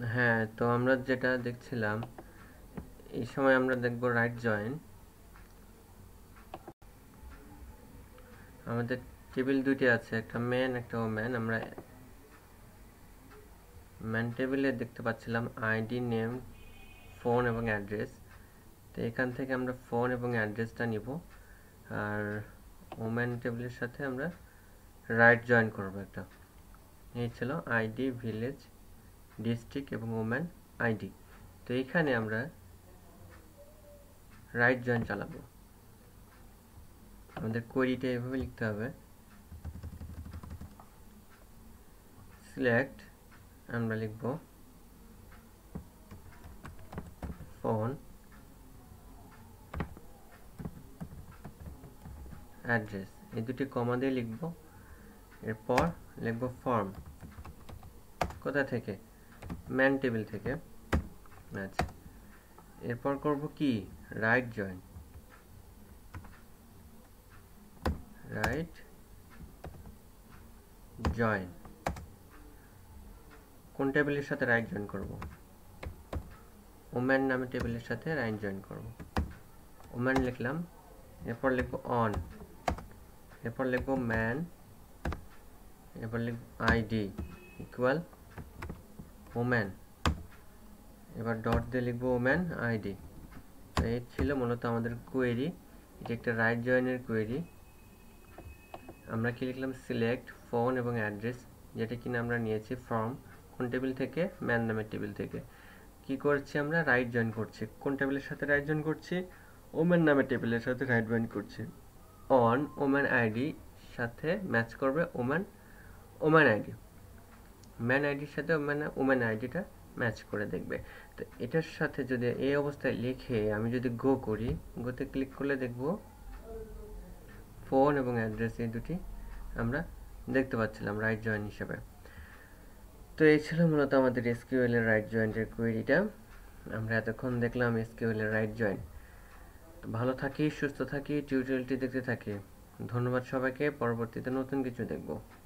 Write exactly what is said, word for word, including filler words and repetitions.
হ্যাঁ, তো আমরা যেটা দেখছিলাম এই সময় আমরা দেখব রাইট জয়েন। আমাদের টেবিল দুটি আছে, একটা মেন একটা ওমেন। আমরা মেন টেবিলে দেখতে পাচ্ছিলাম আইডি, নেম, ফোন এবং অ্যাড্রেস। তো এখান থেকে আমরা ফোন এবং অ্যাড্রেসটা নিব, আর ওমেন টেবিলের সাথে আমরা রাইট জয়েন করব একটা। এই ছিল আইডি, ভিলেজ, ডিস্ট্রিক্ট এবং ওমেন আইডি। তো এইখানে আমরা রাইট জয়েন চালাবো। আমাদের কোয়েরিটা এভাবে লিখতে হবে, সিলেক্ট, আমরা লিখব ফোন, অ্যাড্রেস, এই দুটি কমা দিয়ে লিখব। এরপর লিখব ফর্ম। কোথা থেকে? ম্যান টেবিল থেকে। আচ্ছা, এরপর করব কি? Right join. রাইট জয়েন কোন টেবিলের সাথে রাইট জয়েন করব? ওম্যান নামে টেবিলের সাথে রাইট জয়েন করব। ওম্যান লিখলাম, এরপর লিখব অন, এরপর লিখব ম্যান, এরপর লিখব আইডি ইকুয়াল ওম্যান, এবার ডট দিয়ে লিখব ওম্যান আইডি। তো এই ছিল মূলত আমাদের কোয়েরি। এটা একটা রাইট জয়েনের কোয়েরি। আমরা কি লিখলাম? সিলেক্ট ফোন এবং অ্যাড্রেস, যেটা কিনা আমরা নিয়েছি ফর্ম। কোন টেবিল থেকে? ম্যান নামের টেবিল থেকে। কি করছি আমরা? রাইট জয়েন করছি। কোন টেবিলের সাথে রাইট জয়েন করছি? ওম্যান নামের টেবিলের সাথে রাইট জয়েন করছি। অন ওম্যান আইডি সাথে ম্যাচ করবে ওম্যান ওম্যান আইডি, ম্যান আইডির সাথে ওম্যান ওম্যান আইডিটা ম্যাচ করে দেখবে। তো এটার সাথে যদি এই অবস্থায় লিখে আমি যদি গো করি, গোতে ক্লিক করলে দেখব ফোন এবং অ্যাড্রেস এই দুটি আমরা দেখতে পাচ্ছিলাম রাইট জয়েন হিসেবে। তো এই ছিল মূলত আমাদের এসকিউএল এর রাইট জয়েন্টের কোয়েরিটা। আমরা এতক্ষণ দেখলাম এসকিউএল এর রাইট জয়েন। তো ভালো থাকি, সুস্থ থাকি, টিউটোরিয়ালটি দেখতে থাকি। ধন্যবাদ সবাইকে। পরবর্তীতে নতুন কিছু দেখব।